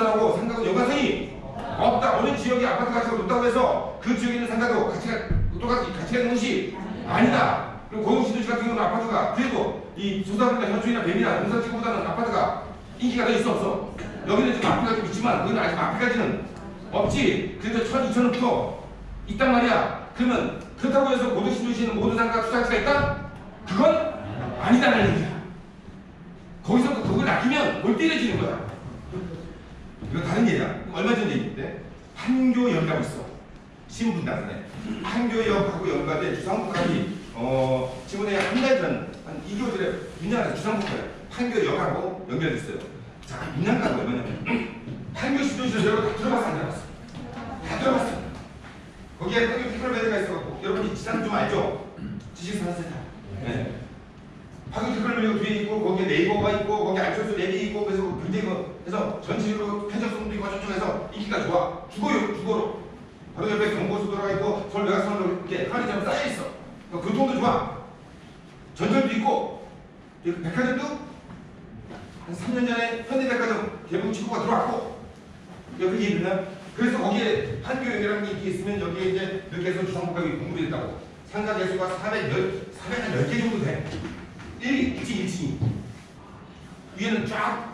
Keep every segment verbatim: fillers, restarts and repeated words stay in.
부동산하고 상가하고 연관성이 없다. 어느 지역의 아파트 가치가 높다고 해서 그 지역에 있는 상가도 가치가 똑같이 가치가 있는 것이 아니다. 그리고 고흥신도시 같은 경우는 아파트가 그래도 이 조사분이나 현충이나 뱀이나 동산지구보다는 아파트가 인기가 더 있어 없어? 여기는 지금 앞에가 좀 있지만 거기는 아직 앞에까지는 없지. 그래도 천, 이천 원부터 있단 말이야. 그러면 그렇다고 해서 고흥신도시에는 모든 상가가 투자가치가 있다? 그건 아니다라는 얘기야. 거기서 그걸 낚이면 골 때려지는 거야. 이거 다른 얘기야. 얼마 전 얘기인데 판교역이라고 있어. 신분당선에 판교역하고 연관된 주상복합이 어 지금에 한 달 전 한 이 개월 전에 분양해서 주상복합 판교역하고 연결됐어요. 자, 분양가가 얼마냐면 판교신도시에서 여러분 다 들어봤어 안 들어봤어? 다 들어봤어. 거기에 판교 테크놀베드가 있어갖고 여러분이 지상 좀 알죠? 지식산업센터. 네. 판교 테크놀베드가 뒤에 있고 거기에 네이버가 있고 거기 안철수 랩이 있고 그래서 굉장히 뭐 그래서 전체적으로 편적성도 있고 저쪽에서 인기가 좋아. 주거요 주거로. 바로 옆에 경고수도가 있고 서울 외곽선으로 이렇게 편의점 쌓여 있어. 교통도 좋아. 전철도 있고 백화점도 한 삼 년 전에 현대백화점 개봉 직구가 들어왔고 여기 얘기는 그래서 거기에 판교역이라는 게 있으면 여기에 이제 이렇게 해서 주상복합이 공급이 됐다고. 상가 개수가 사백십, 사백십 개 정도 돼. 일 층, 일 층이. 위에는 쫙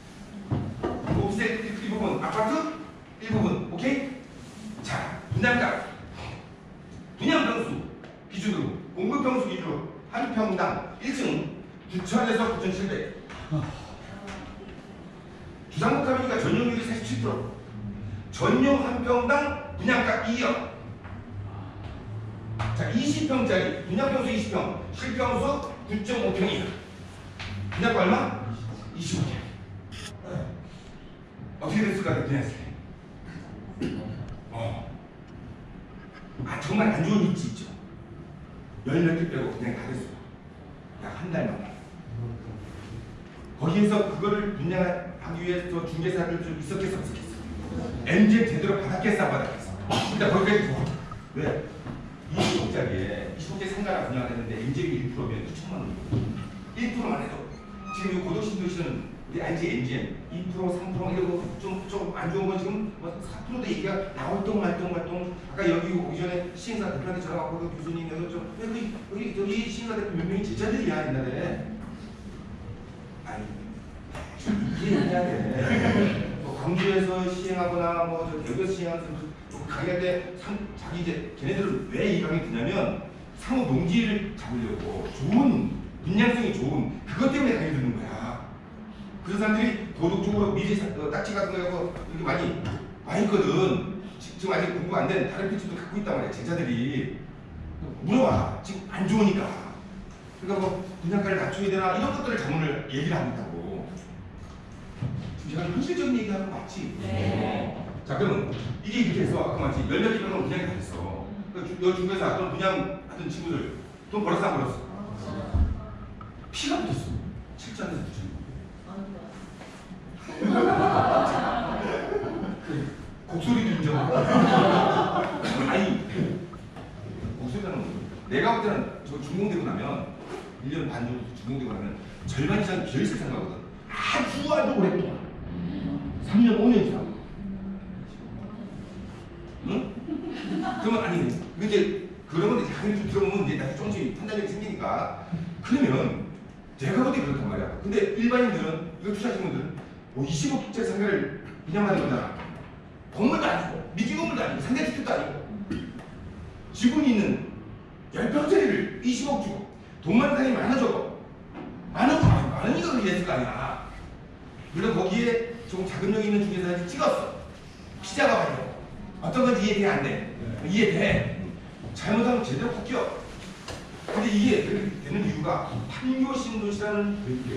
오피스텔 일부분, 아파트 일부분. 오케이? 자, 분양가. 분양평수 기준으로, 공급평수 기준으로 한 평당 일 층 구천에서 구천칠백. 주상복합이니까 전용률이 사십칠 퍼센트. 전용 한 평당 분양가 이억. 자, 이십 평짜리 분양평수 이십 평, 실평수 구 점 오 평이야. 분양가 얼마? 이십오 평. 어떻게 됐을까요? 분양했을 때. 어. 아, 정말 안 좋은 입지 있죠. 열 몇 개 빼고 그냥 다 됐어. 약 한 달 만에. 거기에서 그거를 분양하기 위해서 중개사들 좀 있었겠어, 없었겠어. 엠지엠 제대로 받았겠어, 안 받았겠어. 근데 거기까지 좋아. 왜? 이십억짜리에 이십억짜리 상가를 분양했는데 엠지엠이 일 퍼센트면 이천만 원. 일 퍼센트만 해도 지금 이 고도신도시는 우리 알지 엠지엠 이 퍼센트, 삼 퍼센트 이러고 좀 좀 안 좋은 건 지금 뭐 사 퍼센트도 얘기가 나올동 말동 말동. 아까 여기 오기 전에 시행사 대표한테 전화 왔고 그 교수님께서 좀 여기 여기 여기 시행사 대표 몇 명이 제 자들이야 옛날에. 아니 좀 이해해야 돼. 뭐 광주에서 시행하거나 뭐 저 대구에서 시행하는 뭐 강의할 때 상, 자기 이제 걔네들은 왜 이 강의 듣냐면 상호 동지를 잡으려고 좋은 분양성이 좋은 그것 때문에 강의 듣는 거야. 그래서 사람들이 도덕적으로 미리 어, 딱지 같은 거 하고 이렇게 많이 와 있거든. 지금 아직 공부 안 된 다른 피치도 갖고 있단 말이야. 제자들이 물어봐. 지금 안 좋으니까. 그러니까 뭐 분양가를 낮춰야 되나 이런 것들을 자문을 얘기를 한다고. 지금 제가 현실적인 얘기하는 거 맞지? 네. 자, 그러면 이게 이렇게 해서 아까 맞지? 열몇 개 정도 분양이 다 됐어. 여 중개사 또는 분양하던 친구들 돈 벌었어 안 벌었어? 피가 붙었어. 칠 점 에서 구 점. 곡소리도 인정하고. 아니, 곡소리는 내가 볼 때는 저 준공되고 나면 일 년 반 정도 준공되고 나면 절반 이상 비어있을 생각하거든. 아주 아주 오랫동안. 삼 년, 오 년 이상. 응? 그러면 아니, 이제 그러면 이제 강의 좀 들어보면 이제 나중에 조금씩 판단력이 생기니까. 그러면 내가 볼 때 그렇단 말이야. 근데 일반인들은, 이거 투자하신 분들은 뭐 이십억짜리 상가를 분양하는 거잖아. 건물도 아니고, 미지 건물도 아니고, 상가주택도 아니고. 지분이 있는 십 평짜리를 이십억 주고, 돈 많은 사람이 많아져도, 많아도 많으니까 그렇게 했을 거 아니야. 물론 거기에 조금 자금력이 있는 중개사들이 찍었어. 피자가 말이야. 어떤 건지 이해돼, 안 돼? 네. 이해돼. 잘못하면 제대로 꺾여. 근데 이게 그렇게 되는 이유가 판교신도시라는 교육이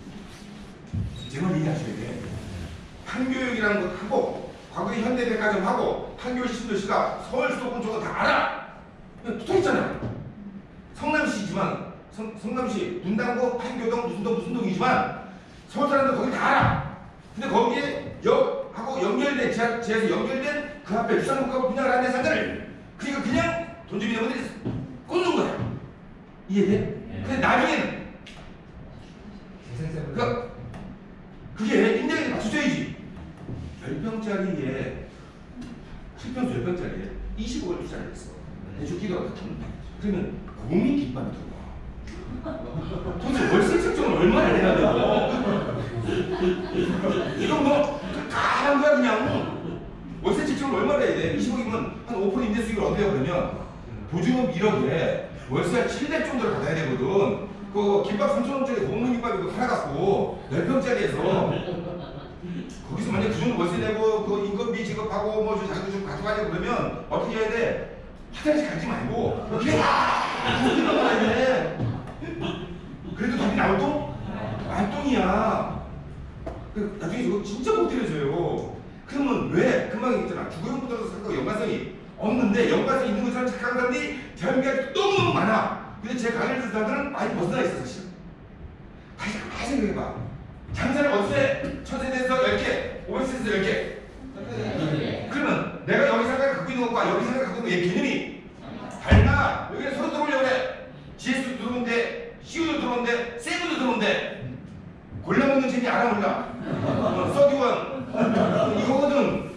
제가 이해하셔야 돼. 판교역이라는 것 하고 과거에 현대백화점하고 판교신도시가 서울 수도권 쪽은 다 알아. 붙어있잖아요. 성남시지만 성, 성남시 분당구 판교동 무슨 동 무슨 동이지만 서울 사람들 거기 다 알아. 근데 거기에 역하고 연결된 지하, 지하에서 연결된 그 앞에 주상복합 분양을 하는 상가를 그러니까 그냥 돈 주기 때문에 꽂는 거야. 이해돼? 네. 근데 나중에는 그 그게 인덱에 맞춰줘야지. 십 평짜리에 십 평 십 평짜리에 이십억을 투자를 했어. 해주기가 어떻게 그러면 고민 기반이 들어와. 도대체 월세 책정을 얼마나 해야 되고 이건 뭐 까한 거야 그냥. 월세 책정을 얼마나 해야 돼? 이십억이면 한 오 퍼센트 임대 수익을 얻으려고 그러면 보증금 일억에 월세 한 칠백 정도를 받아야 되거든. 그 김밥 삼천 원짜리 먹는 김밥이 그 하나 갖고 열 평짜리에서 거기서 만약 그 정도 월세 내고 그 인건비 지급하고 뭐 자기도 좀 가져가려고 그러면 어떻게 해야 돼? 화장실 가지 말고 이렇게 거기 들어가야 돼. 그래도 답이 나올 돈? 만돈이야. 나중에 저거 진짜 못 들여줘요. 그러면 왜? 금방 얘기했잖아. 주거용부터도 상가가 연관성이 없는데 연관성이 있는 것처럼 착각한 사람들이 대한민국에 너무너무 많아. 근데 제 강의를 듣는 사람들은 많이 벗어나 있어 사실. 다시 다시 생각해봐. 장사를 어떻게 천세대에서 열 개, 오백세에서 열 개. 그러면 내가 여기 상가를 갖고 있는 것과 여기 상가를 갖고 있는 얘 개념이 달라. 여기는 서로 들어오려고 그래. 지에스도 들어오는데 씨유도 들어오는데 세부도 들어오는데 골라먹는 재미 알아 몰라. 어, 서기원 이거거든.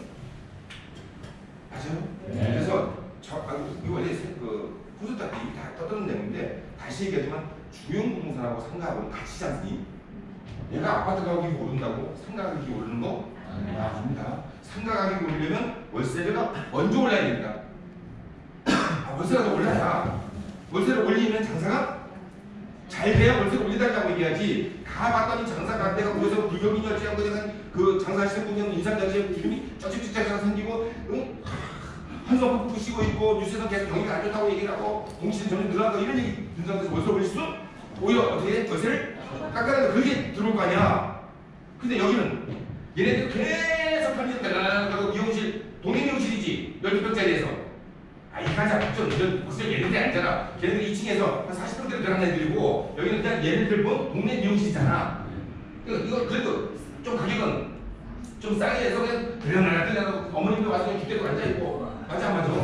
맞아요? 네. 그래서 저 아, 이거 원래 그 후수다 다 떠드는 내용인데 다시 얘기하지만 주용부동산하고 상가하고는 같이지 않니? 얘가 아파트 가격이 오른다고 상가 가격이 오르는 거 아닙니다. 상가 가격이 오르려면 월세가 먼저 올라야 됩니다. 아, 월세가 더 올라야 월세를 올리면 장사가 잘 돼야 월세를 올리달라고 얘기하지. 가봤더니 장사가 안 돼가 그래서 불경이 어찌한 거냐면 그 장사하시는 분은 인삼자지에 기름이 쩌집쩌집하게 생기고 응? 한성 부시고 있고 뉴스에서 계속 경기가 안 좋다고 얘기를 하고 공시는 점점 늘어난다 이런 얘기 듣는 상태에서 월세를 올릴 수 오히려 어떻게 월세를 깎아내서 그렇게 들어올 거 아니야. 근데 여기는 얘네들 계속 편의점 달라고 미용실 동네 미용실이지 열두 평짜리에서 아 이가자 좀 무슨 얘네들이 아니잖아. 걔네들 이 층에서 한 사십 평대로 들어간 애들이고 여기는 그냥 얘네들 뭐 동네 미용실이잖아. 그러니까 이거 그래도 좀 가격은 좀 싸게 해서 그냥 들여놔라 들여놔 어머님도 와서 그냥 주택으로 앉아있고 맞아 안 맞아?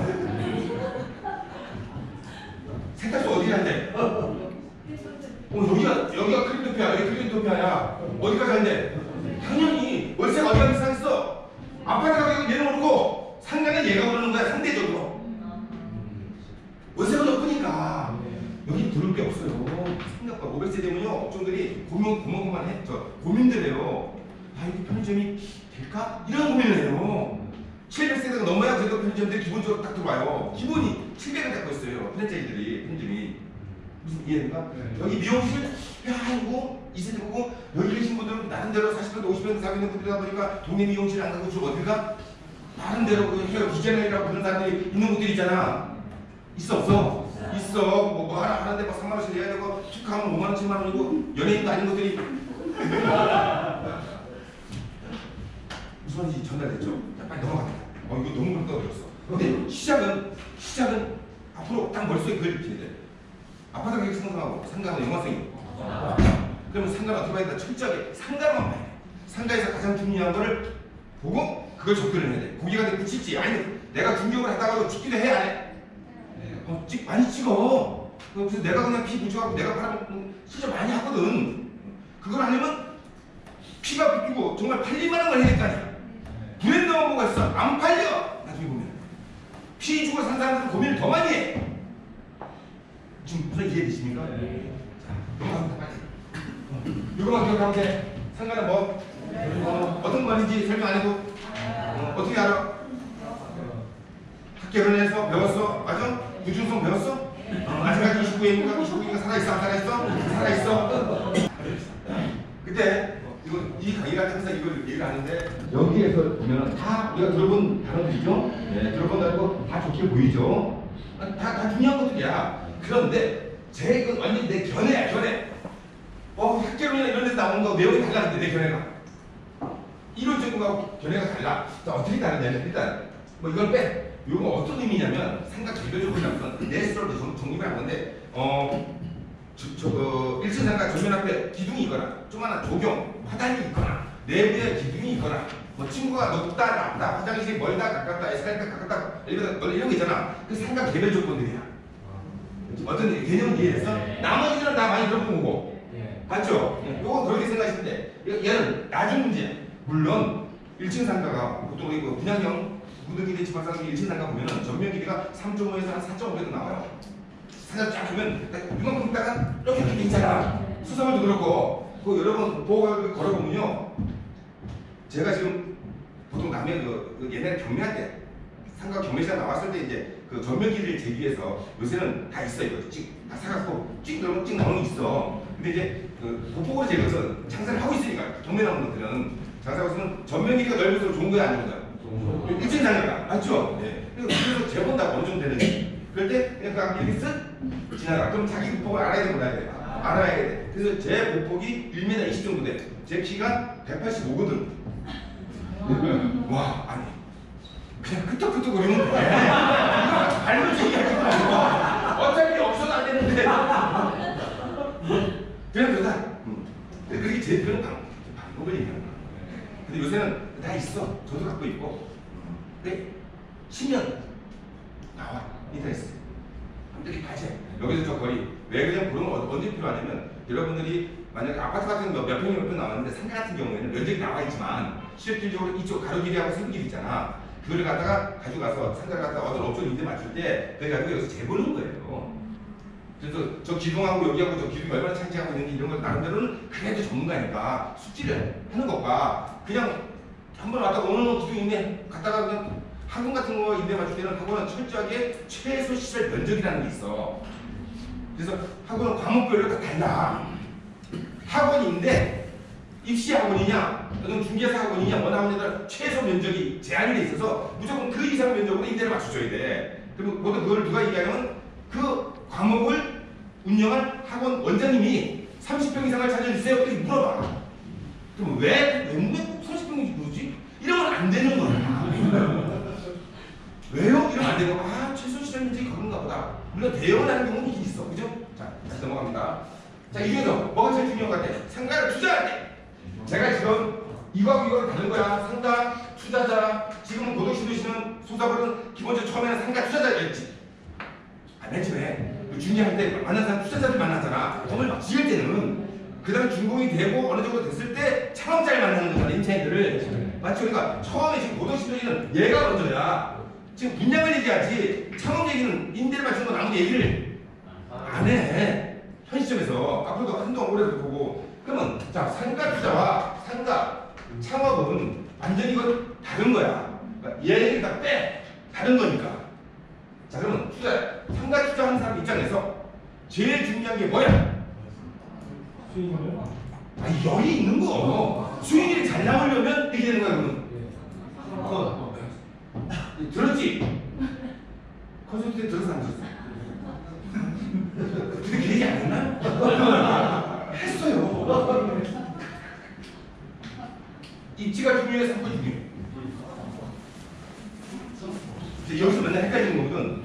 세탁소 어디 간대? 어? 어 여기가 여기가 크림토피아 여기 크림토피아야. 어디까지 간대? 당연히 월세가 어디가 비싸겠어? 아파트 가격은 얘는 오르고 상가는 얘가 오르는 거야 상대적으로. 월세가 높으니까 여기 들을 게 없어요. 생각보다 오백 세대면요 업종들이 고민 고만고만해. 저 고민들해요. 아 이게 편의점이 될까? 이런 고민을 해요. 칠백 세대가 넘어야 그래도 편의점들이 기본적으로 딱 들어와요. 기본이 칠백을 갖고 있어요. 프랜차이즈들이 편의점이. 무슨 이해됩니까? 네. 여기 미용실 야이고 이 세대고 여기 계신 분들은 나름대로 사십 평, 오십 평 사고 있는 분들이다 보니까 동네 미용실 안 가고 주로 어딜 가? 나름대로 그 헤어 디자이너라고 그런 사람들이 있는 곳들 있잖아. 있어 없어? 있어. 뭐, 뭐 하나 하는데 뭐 삼만 원씩 내야 되고 축하하면 오만 원, 칠만 원이고 연예인도 아닌 것들이 무슨 말인지 전달됐죠? 자, 빨리 넘어가자. 어 이거 너무 떨어졌어. 근데 시작은 시작은 앞으로 딱 머릿속에 그걸 익혀야 돼. 아파트 가격 상승하고 상가하고 연관성이 있고. 그러면 상가는 어떻게 봐야 된다? 철저하게 상가만 봐야 돼. 상가에서 가장 중요한 거를 보고 그걸 접근을 해야 돼. 고기가 내 붙일지 아니 내가 중격을 했다가도 찍기도 해야 해. 어, 찍, 많이 찍어. 그래서 내가 그냥 피 묻혀갖고 내가 팔아먹고 진짜 많이 하거든. 그걸 하려면 피가 붙고 정말 팔릴만한 걸 해야 될 거 아니야. 브랜드만 뭐가 있어. 안 팔려. 나중에 보면 피 주고 산 사람들은 고민을 더 많이 해. 지금 무슨 이해되십니까? 네. 자, 넘어갑니다. 빨리. 이거만 기억하면 돼. 상관은 뭐? 네. 어, 어떤 말인지 설명 안 해도 어, 어떻게 알아? 학교론에서 배웠어? 맞아? 구중성 배웠어? 어, 아직까지 이십구 회인가? 이십구 회인가 살아있어? 안 살아있어? 살아있어? 그때 이거, 이 강의를 할 때 항상 이걸 얘기를 하는데 여기에서 보면 다 우리가 들어본 단어들이죠? 네, 들어본 단어고 다 좋게 보이죠? 다, 다 중요한 것들이야. 그런데 제 이건 완전 내 견해야 견해. 어 학교론이나 이런 데서 나오는 거 내용이 달라는데 내 견해가 이론적인 거하고 견해가 달라. 자, 어떻게 다르냐면 일단 뭐 이걸 빼. 이거 어떤 의미냐면 생각 개별적으로 보면 내수로 정립을 한 건데 어 저, 저, 그 일 층 상가 정면 앞에 기둥이 있거나 조그마한 조경, 화단이 있거나 내부에 기둥이 있거나 뭐 친구가 높다 낮다 화장실이 멀다 가깝다 에스컬레이터 가깝다 엘리베이터 멀 이런 거 있잖아. 그 상가 개별 조건들이야. 어떤 개념 이해해서 나머지는 다 많이 들어본 거고 맞죠? 요건 그렇게 생각하시면 돼. 얘는 나중 문제. 물론 일 층 상가가 보통 우리 그 분양형 무등기대 지방상가 일 층 상가 보면은 전면 길이가 삼 점 오에서 한 사 점 오 정도 나와요. 상가 쫙 보면 이만큼 있다가 이렇게 이렇게 있잖아. 수사물도 그렇고 그 여러분 보고 걸어보면요. 제가 지금 보통 남의 그, 그 옛날에 경매할 때 상가 경매시장 나왔을 때 이제 그 전면 길이를 재기 위해서 요새는 다 있어 이거 찍다 사갖고 찍 그러면 찍 나오는 게 있어. 근데 이제 그 보폭으로 재면서 장사를 하고 있으니까 경매 나오는 것들은 장사하고 있으면 전면 길이가 넓을수록 좋은 거야 안 좋은 거야? 일층 상가가 맞죠? 네. 그래서 재본다고 어느 정도 되는지 그럴 때 그냥 그 이렇게 쓱 지나가. 그럼 자기 보폭을 알아야 돼 몰라야 돼? 알아야 돼. 그래서 제 보폭이 일 미터 이십 정도 돼. 제 키가 백팔십오거든. 와 아니 그냥 끄떡끄떡 거리면 돼. 이거 발로 얘기하지 말고 어차피 없어도 안 되는데 그냥 그러다. 음. 그게 제일 그런 방법을 얘기하는 거야. 근데 요새는 다 있어. 저도 갖고 있고. 근데 치면 나와 인터넷에. 이렇게 봐제. 여기서 저 거리 왜 그냥 그런 건 언제 필요하냐면 여러분들이 만약에 아파트 같은 거 몇 평이 몇 평 나왔는데 상가 같은 경우에는 면적이 나와 있지만 실질적으로 이쪽 가로길이하고 생길 있잖아. 그걸 갖다가 가져가서 상가를 갖다가 어떤 업종 임대 맞출 때 그래가지고 여기서 재보는 거예요. 그래서 저 기둥하고 여기하고 저 기둥이 얼마나 차지하고 있는지 이런 걸 나름대로는 그래도 전문가니까 숙지를 하는 것과 그냥 한번 왔다가 어느 기둥 임대 갔다가 그냥 학원 같은 거 임대 맞출 때는 학원은 철저하게 최소 시설 면적이라는 게 있어. 그래서 학원은 과목별로 다 달라. 학원인데 입시 학원이냐, 또는 중개사 학원이냐, 뭐 나오냐에 최소 면적이 제한이 돼 있어서 무조건 그 이상 면적으로 임대를 맞춰줘야 돼. 그리고 보통 그걸 누가 얘기하냐면 그 과목을 운영할 학원 원장님이 삼십 평 이상을 찾아주세요. 이렇게 물어봐. 그럼 왜, 왜 꼭 삼십 평인지 모르지? 이러면 안 되는 거야. 왜요? 이러면 안 되고, 아, 최소 시설 면적이 그런가 보다. 물론 대여를 하는 경우는 있긴 있어. 그죠? 자, 다시 넘어갑니다. 자, 이 중에서 뭐가 제일 중요한 것 같아? 상가를 투자할 때. 제가 지금 이거하고 이거는 다른 거야. 상가, 투자자. 지금은 고덕시도시는 소사벌은 기본적으로 처음에는 상가 투자자였지. 아, 맨 처음에 중개할 때 만난 사람 투자자들 만났잖아. 정말 막 지을 때는. 그 다음에 준공이 되고 어느 정도 됐을 때 창업자를 만나는 거잖아. 임차인들을. 맞죠? 그러니까 처음에 지금 고덕시도시는 얘가 먼저야. 지금 분양을 얘기하지 창업 얘기는 임대를 맞추는 건 아무 얘기를 안 해. 현 시점에서 앞으로도 한동안 오래도 보고. 그러면 자 상가 투자와 상가 창업은 완전히 이건 다른 거야. 그러니까 얘를 다 빼. 다른 거니까. 자 그러면 투자 상가 투자하는 사람 입장에서 제일 중요한 게 뭐야? 수익이요? 아니 열이 있는 거. 수익이 잘 나오려면 이렇게 되는 거야 그러면. 어. 들었지? 컨설팅 때 들어서 안 들었어? 근데 그 얘기 안 했나? 했어요. 입지가 중요해, 상권이 중요해. 이제 여기서 맨날 헷갈리는 거거든.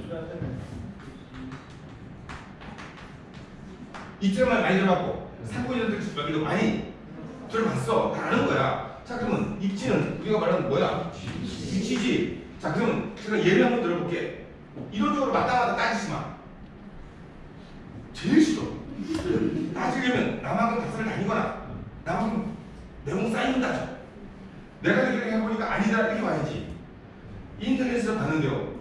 입지만 많이 들어봤고, 상권이라는 뜻을 많이 들어봤어. 다 아는 거야. 자, 그러면 입지는 우리가 말하는 뭐야? 위치지. 자, 그러면 제가 예를 한번 들어볼게. 이론적으로 맞다마다 따지지 마. 제일 싫어. 따지려면 나만큼 닭살을 다니거나 나만큼 내공 쌓이는 다져. 내가 이렇게 해보니까 아니다 이렇게 와야지. 인터넷에서 봤는데요.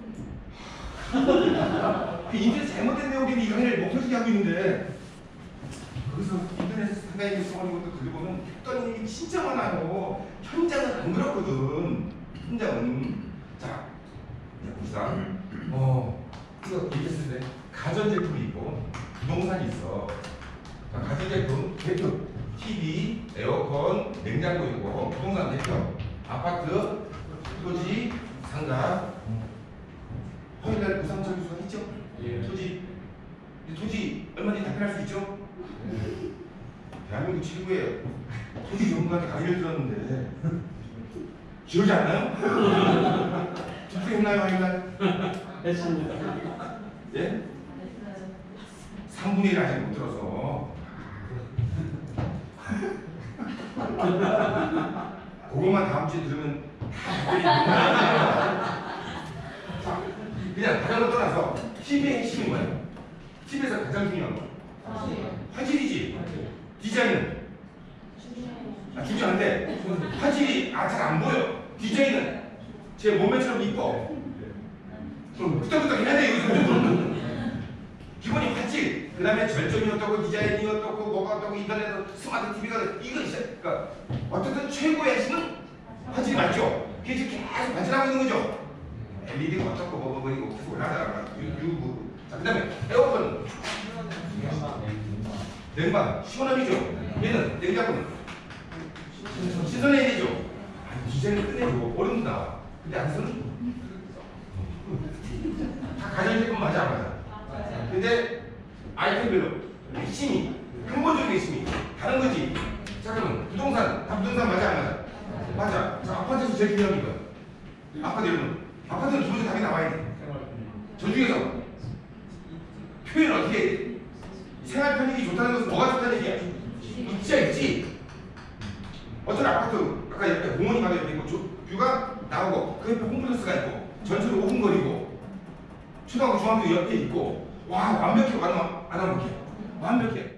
그 인터넷 잘못된 내용이 이 강의를 못 펼치게 하고 있는데 거기서 인터넷에서 상가에 써버린 것도 들어보면 했던 일이 진짜 많아요. 현장은 안 그렇거든. 현장은. 자, 봅시다. 어, 이거 얘기했을 때 가전제품이 있고 부동산이 있어. 자, 가전제품 대표 티비, 에어컨, 냉장고 있고 부동산 대표 아파트, 토지, 상가. 화요일날 부산철 수가 있죠? 예. 토지. 이 토지 얼마든지 답변할 수 있죠? 예. 대한민국 최고의 토지 전문가한테 강의를 들었는데 기억이 안 나요? 집중했나요, 화요일날? 했습니다. 예? 삼분의 일 아직 못 들어서. 그것만 다음 주에 들으면 자, 그냥 다른 거 떠나서 티비의 핵심이 뭐예요? 티비에서 가장 중요한 거 화질이지. 디자인은 아, 중요한데 화질이 아, 잘 안 보여. 디자인은 제 몸매처럼 이뻐. 그럼 끄덕끄덕 해야 돼 여기서 무조건. 기본이 화질, 그 다음에 절정이 어떻고 디자인이 어떻고 뭐가 어떻고 인터넷 스마트 티비가 이거 있어요. 그러니까 어쨌든 최고의 핵심은 화질이 맞죠. 그게 지금 계속 발전하고 있는 거죠. 엘이디가 어떻고 뭐 뭐 이거 계속 올라가다가 유부. 자, 그 다음에 에어컨, 냉방, 시원함이죠. 얘는 냉장고는 신선해야 되죠. 아니 디자인을 끝내고 얼음도 나와. 근데 안에서는 다 가전제품 맞아 안 맞아? 근데 아이템별로 핵심이 근본적인 핵심이 다른 거지. 자 그러면 부동산 다 부동산 맞아 안 맞아? 맞아. 자 아파트에서 제일 중요한 건 아파트 여러분 아파트는 두 번째 답이 나와야 돼. 저 중에서 표현 어떻게 해? 생활 편익이 좋다는 것은 뭐가 좋다는 얘기야? 있지야 있지. 어떤 아파트 아까 옆에 공원이 바로 옆에 있고 뷰가 나오고 그 옆에 홈플러스가 있고 전철이 오 분 거리고 초등학교 중학교 옆에 있고 와 완벽해 완, 완벽해 완벽해.